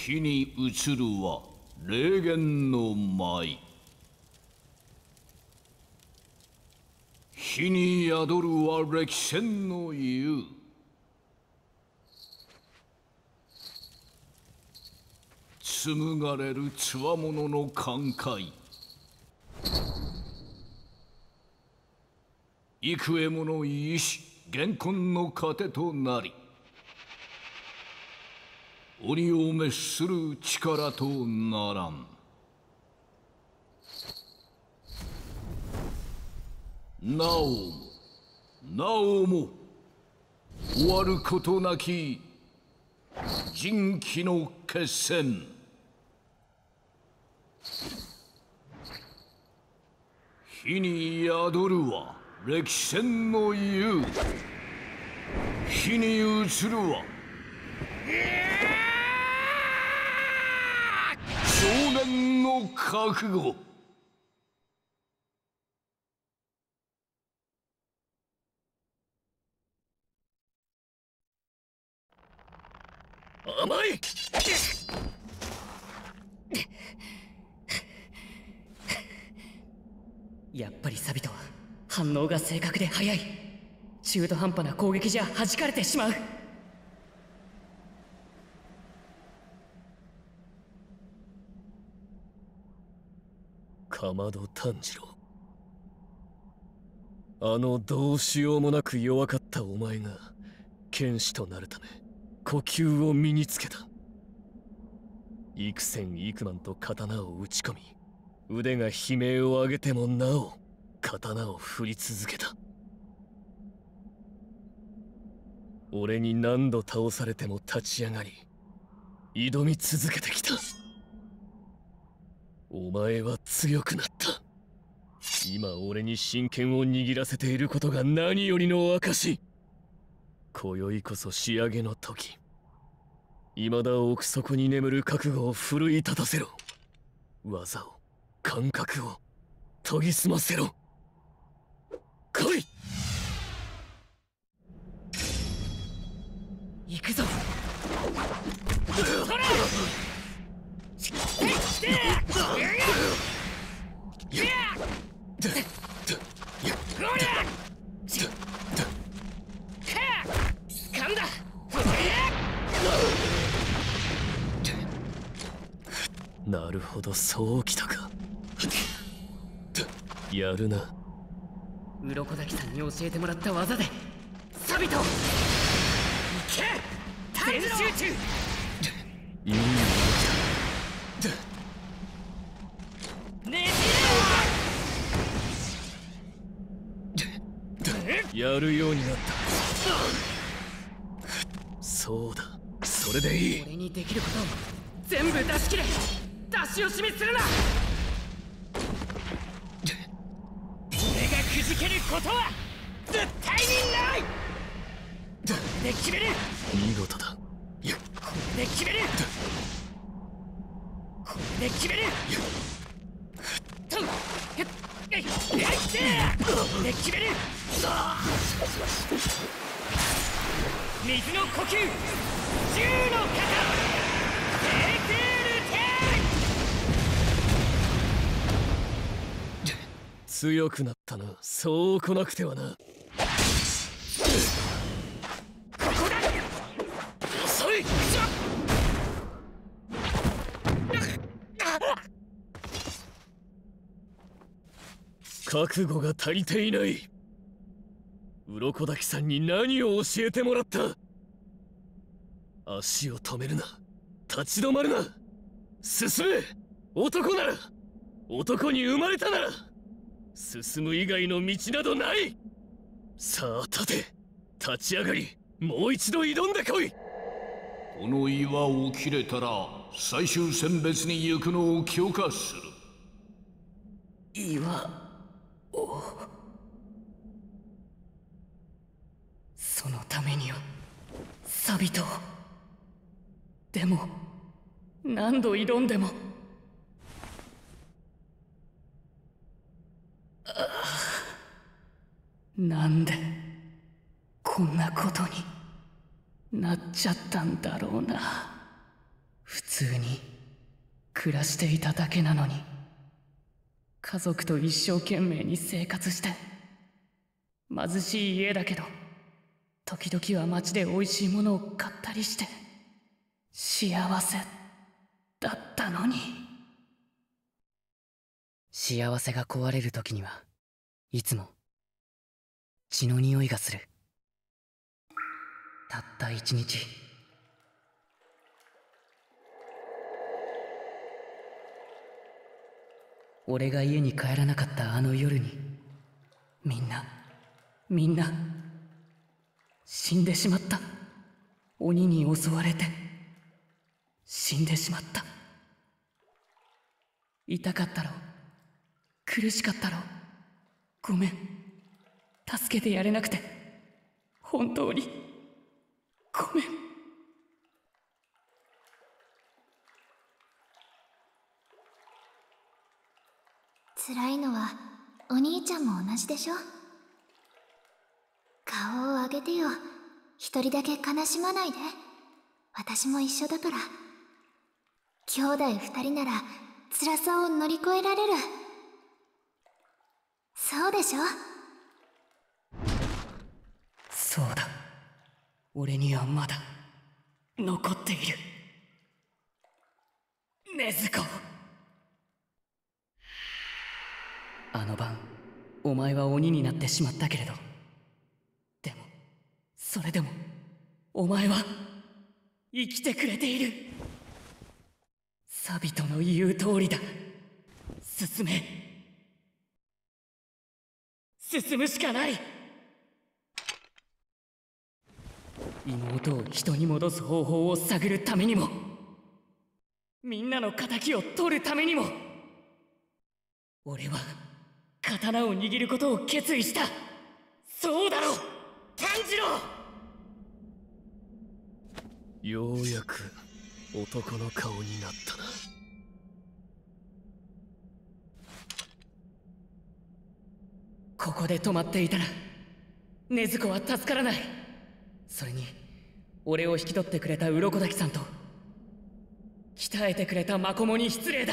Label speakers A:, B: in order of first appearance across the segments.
A: 火に移るは霊言の舞。火に宿るは歴戦の雄。紡がれるつわものの感慨。幾重もの意志厳根の糧となり、鬼を滅する力とならん。なおも終わることなき人気の決戦。火に宿るは歴戦の雄。火に移るは少年の覚悟。
B: 甘い。やっぱりサビトは反応が正確で速い。中途半端な攻撃じゃ弾かれてしまう。
C: かまど炭治郎、あのどうしようもなく弱かったお前が剣士となるため呼吸を身につけた。幾千幾万と刀を打ち込み、腕が悲鳴を上げてもなお刀を振り続けた。俺に何度倒されても立ち上がり挑み続けてきた。お前は強くなった。今俺に真剣を握らせていることが何よりの証。今宵こそ仕上げの時。未だ奥底に眠る覚悟を奮い立たせろ。技を感覚を研ぎ澄ませろ。来い。
B: 行くぞ。それ。掴んだ。
C: なるほど、そうきたか。やるな。
B: 鱗滝さんに教えてもらった技でサビト、行け全集中。
C: いい動きだ。
B: ね
C: じやるようになった。そうだ、それでいい。
B: 俺にできることを全部出し切れ。出し惜しみするな。俺がくじけることは絶対にない。これで決める。
C: 見事だ。
B: これで決める。これで決める。とっこれで決める。水の呼吸、銃の型、テクールテ
C: 強くなったな。そう来なくてはな。
B: ここだ。
C: 遅い。覚悟が足りていない。鱗滝さんに何を教えてもらった。足を止めるな。立ち止まるな。進め。男なら、男に生まれたなら進む以外の道などない。さあ立て、立ち上がり、もう一度挑んでこい。
A: この岩を切れたら最終選別に行くのを許可する。
B: 岩を、そのためにはサビト。でも何度挑んでもなんでこんなことになっちゃったんだろうな。 普通に暮らしていただけなのに、家族と一生懸命に生活して、貧しい家だけど時々は街で美味しいものを買ったりして幸せだったのに。幸せが壊れる時にはいつも血の匂いがする。たった一日、俺が家に帰らなかったあの夜に、みんな死んでしまった。鬼に襲われて死んでしまった。痛かったろう、苦しかったろう、ごめん。助けてやれなくて本当にごめん。
D: 辛いのはお兄ちゃんも同じでしょ。顔を上げてよ。一人だけ悲しまないで。私も一緒だから。兄弟二人なら辛さを乗り越えられる。そうでしょ。
B: そうだ、俺にはまだ残っている禰豆子。あの晩お前は鬼になってしまったけれど、でもそれでもお前は生きてくれている。サビトの言う通りだ。進むしかない。妹を人に戻す方法を探るためにも、みんなの仇を取るためにも、俺は刀を握ることを決意した。そうだろう炭治郎。
C: ようやく男の顔になったな。
B: ここで止まっていたら禰豆子は助からない。それに俺を引き取ってくれた鱗滝さんと鍛えてくれたマコモに失礼だ。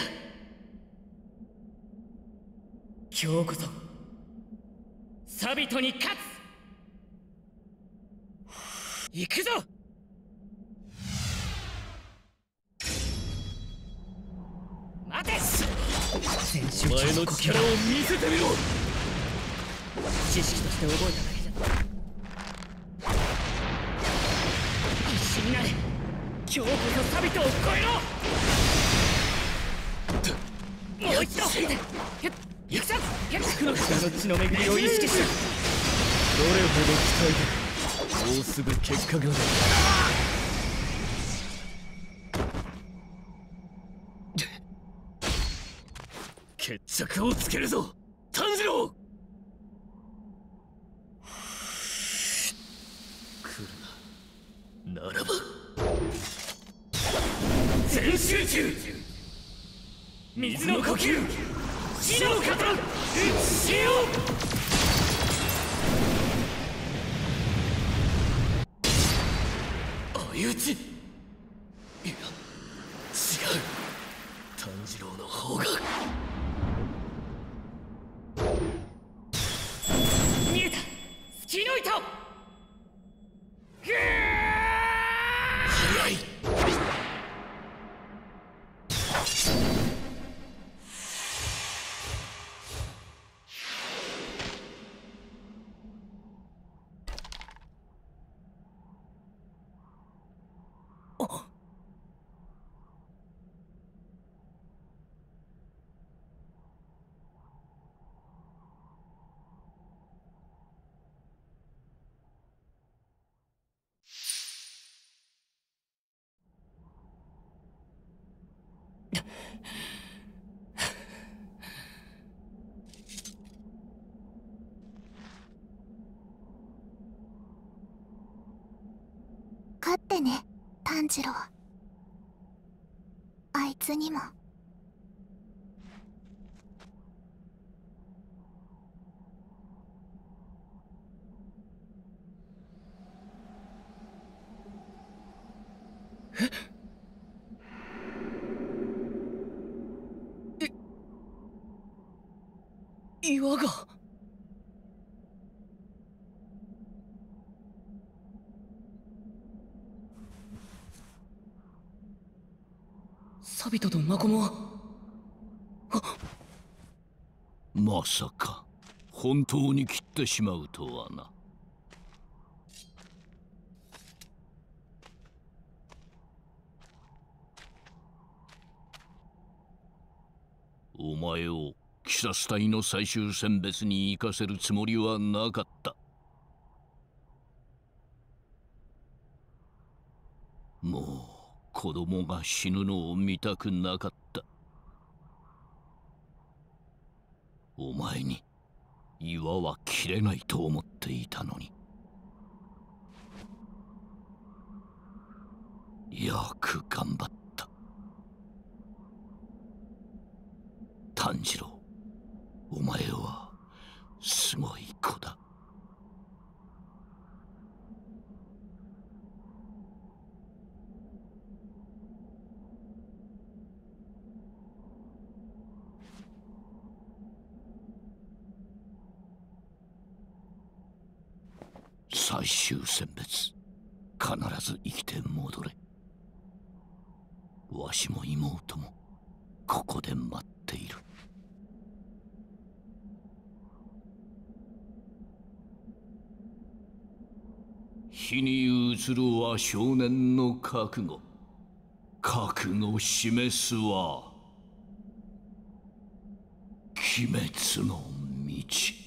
B: 今日こそサビトに勝つ。行くぞ。待て。全集中
C: 前の力を見せてみろ。
B: 知識として覚えただけじゃ。必死になれ。今日こそサビトを超えろ。もう一度。行くぞ。服の下の血の巡りを意識しろ。
C: どれほど鍛えてもうすぐ結果が出る。決着をつけるぞ炭治郎。来るな。ならば
B: 全集中。水の呼吸、死の型、しよ
C: う。相打ち。いや違う。炭治郎の方が。
B: 見えた。スキの糸。
C: 早い。
D: 勝ってね、炭治郎。あいつにも。
C: 岩が。サビトとマコモは。
A: まさか本当に切ってしまうとはな。お前をキサス隊の最終選別に行かせるつもりはなかった。もう子供が死ぬのを見たくなかった。お前に岩は切れないと思っていたのに。よく頑張った。炭治郎、お前はすごい子だ。最終選別、必ず生きて戻れ。わしも妹もここで待っている。火に映るは少年の覚悟。覚悟示すは鬼滅の道。